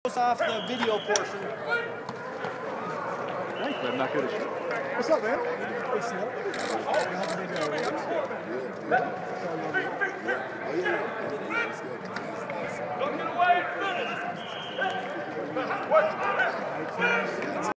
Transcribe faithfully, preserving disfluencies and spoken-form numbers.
Off the video portion. Thanks, but I'm not good at shit. What's up, man? What's up? Don't get away! Finish!